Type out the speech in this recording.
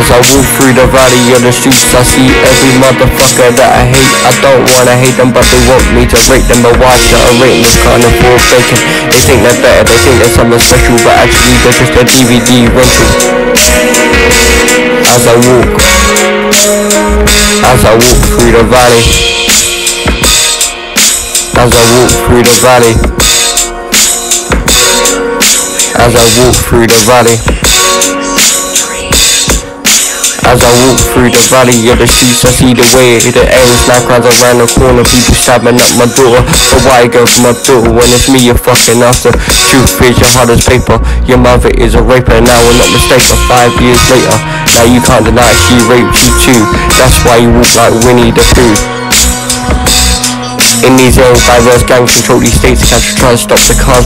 As I walk through the valley of the streets, I see every motherfucker that I hate. I don't wanna hate them, but they want me to rate them. But why should I rate them? Carnivore bacon. They think they're better, they think they're something special, but actually they're just a DVD rental. As I walk through the valley, as I walk through the valley, as I walk through the valley, as I walk through the valley of the streets, I see the way the ends now crowds around the corner, people stabbing up my door. But why go for my daughter when it's me you're fucking after? Truth is your hard as paper, your mother is a raper. Now we're not mistaken, 5 years later, now you can't deny she raped you too. That's why you walk like Winnie the Pooh. In these areas, diverse gangs control these states, catch try to stop the cars.